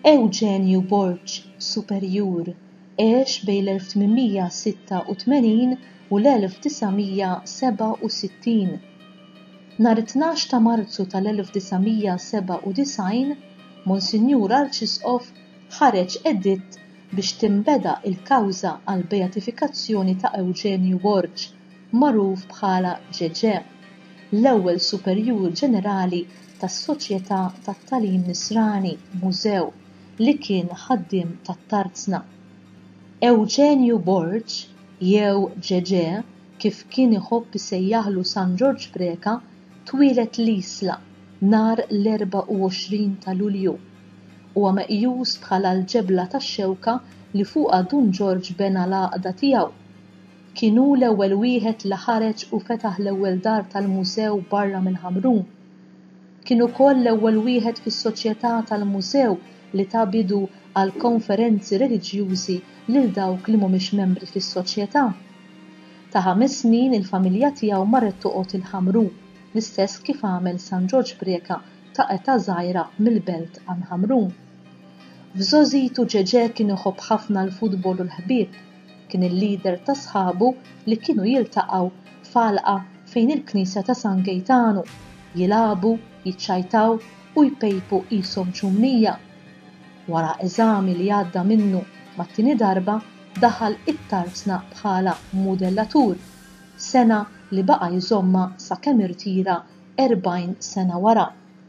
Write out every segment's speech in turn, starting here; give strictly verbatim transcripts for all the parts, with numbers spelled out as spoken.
Eugenio Borg Superjur għex bejn l-elf tminmija sitta u tmenin u l-elf tisgħomija seba' u sittin. Nhar it-tnax ta' Marzu tal-elf tisgħomija seba' u disgħin, Monsinjur Arċisqof ħareġ editt biex tinbeda il-kawża għal beatifikazzjoni ta' Eugenio Borg, magħruf bħala Ġeġe, l-ewwel Superjur Ġenerali tas-Soċjetà tat-Tagħlim Nisrani Mużew li kien ħaddiem tat-Tarzna. Eugenio Borg, jew Ġeġe, kif kien iħobb isejjaħlu San George Breka, twieled l-Isla nhar l-erba' u għoxrin ta' Lulju. Huwa meqjus bħala l-ġebla tax-xewka li fuqha Dun George bena l-għaqda tiegħu. Kien hu l-ewwel wieħed li ħareġ u fetaħ l-ewwel dar tal-mużew barra mill-Ħamrun. Kien ukoll l-ewwel wieħed fis-soċjetà tal-mużew li ta' bidu għal konferenzi reliġjużi lil dawk li mhumiex membri fis-soċjetà. Ta' ħames snin il-familja tiegħu marret toqgħod il-Ħamrun, l-istess kif għamel San George Breka ta' età żgħira mill-Belt għal Ħamrun. F'żożitu Ġeġe kien iħobb ħafna l-futbol u l-ħbieb. Kien il-lider ta' sħabu li kienu jiltaqgħu f'għalqa fejn il-Knisja ta' San Gejtanu, jilagħbu, jiċċajtaw u jpejpu qishom ċummija. Wara eżami li għadda minnu mat-tieni darba daħal it-Tarzna bħala mudellatur, sena li baqa' jżomma sakemm irtira erbgħin sena wara.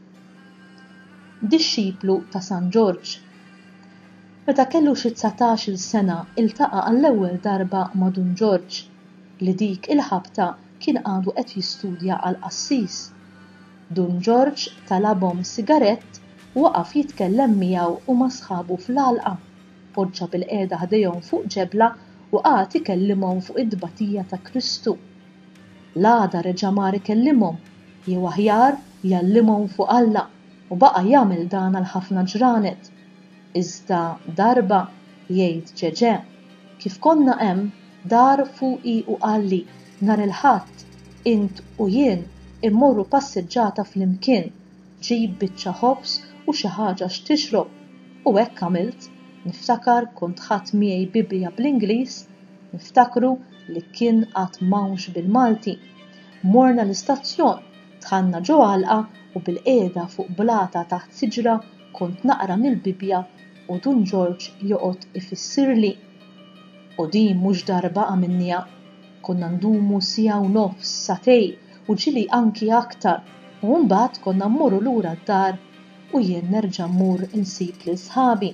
Dixxiplu ta' San George. Meta kellu xi tsatax-il sena iltaqa' għall-ewwel darba ma' Dun George li dik il-ħabta kien għadu qed jistudja għal qassis. Dun George talabhom sigarett u waqaf jitkellem miegħu u ma' sħabu fl-għalqa, poġġa bil-qiegħda ħdejhom fuq ġebla u qagħad ikellimhom fuq id-dbatija ta' Kristu. L-għada reġa' mar ikellimhom, jew aħjar jgħallimhom fuq Alla u baqa' jagħmel dan għal ħafna ġranet. Iżda darba jgħid Ġeġe, kif konna hemm dar fuqi u qalli nhar il-ħadd int u jien immorru passiġġata flimkien, ġib biċċa ħobs u xi ħaġa x'tixrob u hekk għamilt. Niftakar kont ħadd miegħi Biblja bl-Ingliż, niftakru li kien qatt m'hawnx bil-Malti. Morna l-istazzjon, dħalna ġo għalqa u bil-qiegħda fuq blata taħt siġra kont naqra mill-Bibja u Dun George joqgħod ifissirli. U din mhux darba għamilniha, konna ndumu siegħa u nofs satej u ġili anki aktar u mbagħad konna mmorru lura d-dar u jien nerġa' mmur insib lil sħabi.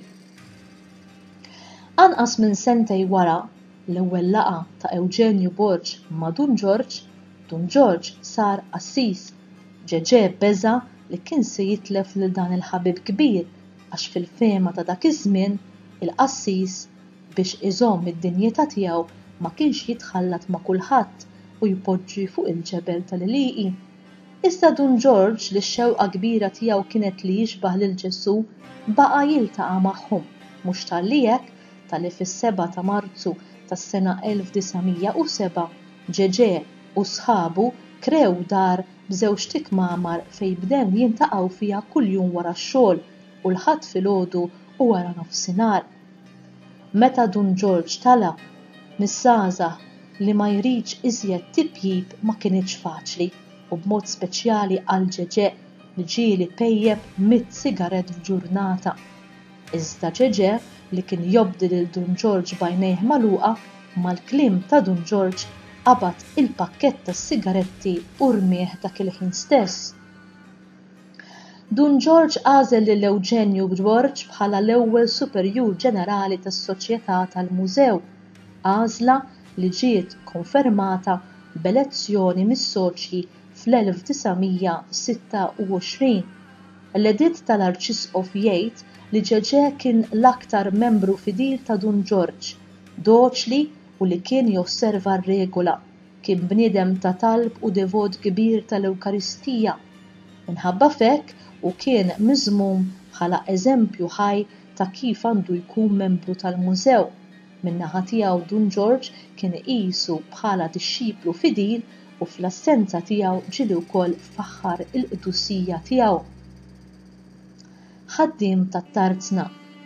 Anqas minn sentej wara l-ewwel laqgħa ta' Eugenio Borg ma' Dun George, Dun George sar qassis. Ġeġe beża li kien se jitlef lil dan il-ħabib kbir għax fil-fehma ta' dak iż-żmien il-qassis biex iżomm id-dinjità tiegħu ma kienx jitħallat ma' kulħadd u jpoġġi fuq il-ġebel tal-Iliqi. Issa Dun George li x-xewqa kbira tiegħu kienet li jixbaħ lil Ġesu baqa' jiltaqa' magħhom, mhux talli hekk talli fis-seba' ta' Marzu tas-sena elf tisgħomija u seba' Ġeġe u sħabu krew dar b'żewġ tikmamar fejn bdew jintaqgħu fiha kuljum wara x-xogħol u l-ħadd filgħodu u wara nofsinhar. Meta Dun George talab mis-żgħażagħ li ma jridx iżjed tipjib ma kinitx faċli u b'mod speċjali għal Ġeġe li ġieli pejjeb miet sigarett f'ġurnata. Iżda Ġeġe li kien jobdi lil Dun George b'għajnejh magħluqa mal-kliem ta' Dun George qabad il-pakkett tas-sigaretti u rmieh dak il-ħin stess. Dun George għażel lil Eugenio Borg bħala l-ewwel Superjur Ġenerali tas-Soċjetà tal-Mużew, għażla li ġiet konfermata b'elezzjoni mis-soċji fl-elf tisgħomija sitta u għoxrin. L-editt tal-Arċisqof jgħid li Ġeġe kien l-aktar membru fidil ta' Dun George, doċli u li kien josserva r-regola, kien bniedem ta' talb u devot kbir tal-Ewkaristija. Minħabba f'hekk u kien miżmum bħala eżempju ħaj ta' kif għandu jkun membru tal-mużew. Min-naħa tiegħu Dun George kien iqisu bħala dixxiplu fidil u fl-assenza tiegħu ġieli wkoll faħħar il-qdussija tiegħu. Ħaddiem tat-Tarzna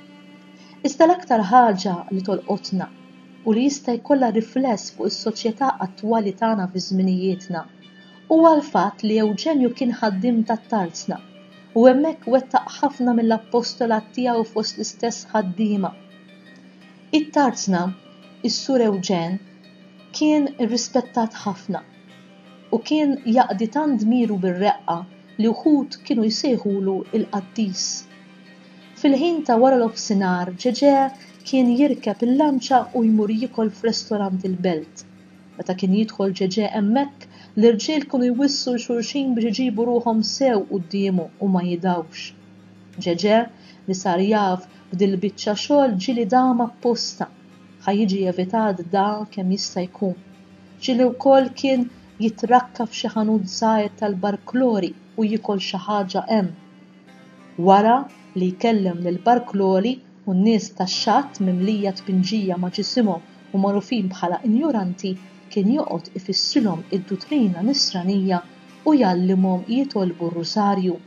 Iżda l-aktar ħaġa li tolqotna u li jista' jkollha rifless fuq is-soċjetà attwali tagħna fi żminijietna huwa l-fatt li Ewġenju kien ħaddiem tat-tarzna u hemmhekk wettaq ħafna mill-appostolat tiegħu fost l-istess ħaddiema. It-tarzna, is-Sur Ewġen, kien irrispettat ħafna u kien jaqdi tant dmiru bir-reqqa li wħud kienu jsejħulu il-Qaddis. Fil-ħin ta' wara l-ofsinhar ġeġe kien jirkeb il-lanċa u jmur jikol f'restorant il-Belt. Meta kien jidħol ġeġe hemmhekk l-irġiel kienu jwissu xulxin biex iġibu ruhom sew qudiemu u ma jidawx. Ġeġe li sar jaf b'dil biċċa xogħol ġieli dama apposta ħajjiġi evitat da kemm jista' jkun. Ġieli wkoll kien jitrakka f'xi ħanut żgħir tal-Barklori u jikol xi ħaġa hemm. Wara li jkellem lil Barklori u n-nies tax-xatt mimlija tpinġija ma' ġisimhom u magħrufin bħala injuranti kien joqgħod ifissrilhom id-duttrina nisranija u jgħallimhom jitolbu r-Rusarju.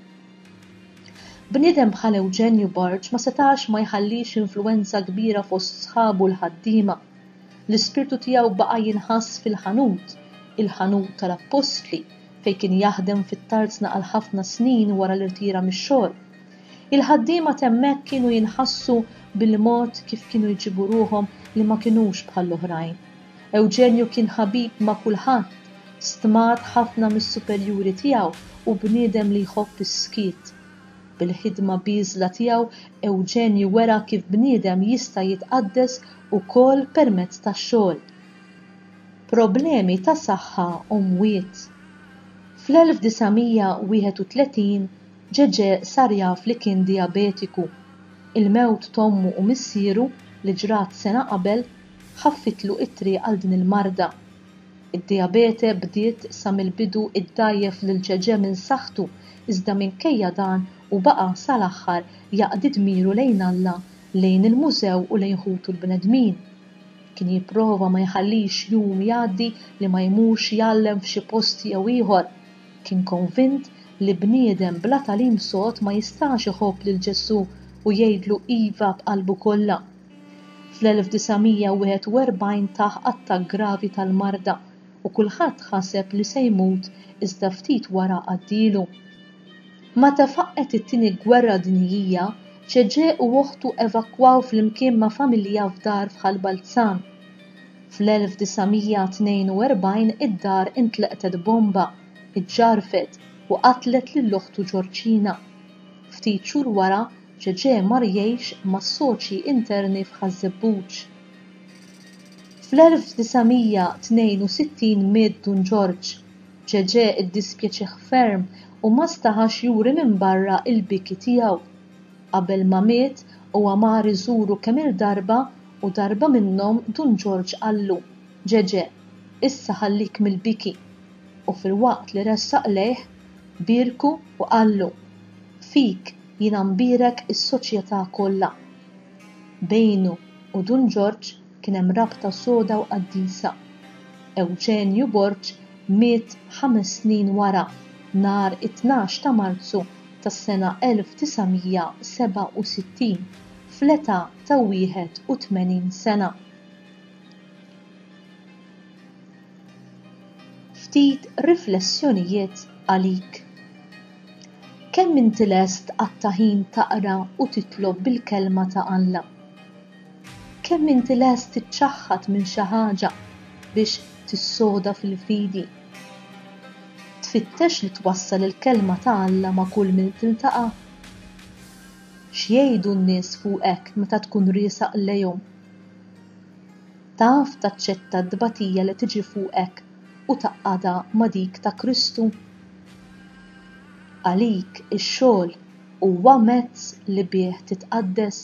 Bniedem bħal Ewġenju Borġ ma setax ma jħallix influwenza kbira fost sħabu l-ħaddiema. L-ispirtu tiegħu baqa' jinħass fil-ħanut, il-ħanut tal-Apostli fejn kien jaħdem fit-tarzna għal ħafna snin wara l-irtira mix-xogħol. Il-ħaddiema hemmhekk kienu jinħassu bil-mod kif kienu jġibu ruhom li ma kinux bħall-oħrajn. Ewġenju kien ħabib ma' kulħadd, stmat ħafna mis-superjuri tiegħu u bniedem li jħobb is-skiet. Bil-ħidma biżla tiegħu Ewġenju wera kif bniedem jista' jitqaddes ukoll permezz tax-xogħol. Problemi ta' saħħa u mwiet. fl-elf disgħamija wieħed u tletin ġeġe sar jaf li kien diabetiku. Il-mewt tommu u missieru li ġrat sena qabel ħaffitlu it-triq għal din il-marda. Id-diabete bdiet sa mill-bidu iddajjef lil ġeġe minn saħħtu iżda minkejja dan u baqa' sal-aħħar jaqdi dmiru lejn Alla, lejn il-mużew u lejn ħutu l-bnedmin. Kien jipprova ma jħallix jum jgħaddi li ma jmurx jgħallem f'xi post jew ieħor. Kien konvint li bniedem bla tagħlim sod ma jistax iħobb lil Ġesu u jgħidlu iva b'qalbu kollha. Fl-elf disgħamija wieħed u erbgħin taħ attakk gravi tal-marda u kulħadd ħaseb li se jmut iżda ftit wara għaddielu. Meta faqqet it-tieni gwerra dinjija, ġeġe u uħtu evakwaw flimkien ma' familja f'dar f'Ħalbalzan. Fl-elf disgħamija tnejn u erbgħin id-dar intlaqtet bomba, iġġarfet u qatlet lill-uħtu Ġorġina. Ftit xhur wara ġeġe mar jgħix mas-soċji interni f'Ħażebbuġ. Fl-elf disgħamija tnejn u sittin miet Dun Ġorġ. Ġeġe iddispjaċih ferm u ma staħax juri minn barra il-biki tiegħu. Qabel ma miet huwa mar iżuru kemm il-darba u darba minnhom Dun Ġorġ qallu: Ġeġe, issa ħallik mill-biki. U fil-waqt li ressaq lejh birku u qallu: fik jiena nbirek is-soċjetà kollha. Bejnu u Dun Ġorġ kien hemm rabta soda u qaddisa. Ewġenju Borġ miet ħames snin wara, nhar it-tnax ta' Marzu tas-sena elf tisgħamija seba' u sittin fl-età ta' wieħed u tmenin sena. Ftit riflessjonijiet għalik. Kemm inti lest għat-ħin taqra u titlob bil-kelma ta' Alla? Kemm inti lest tiċċaħħad minn xi ħaġa biex tissoda fil-fidi? Tfittex li twassal il-kelma ta' Alla ma' kull min tiltaqa'? X'jgħidu n-nies fuqek meta tkun riesaq lejhom? Taf taċċetta d-dbatija li tiġi fuqek u taqqada ma' dik ta' Kristu? Għalik ix-xogħol huwa mezz li bih titqaddes.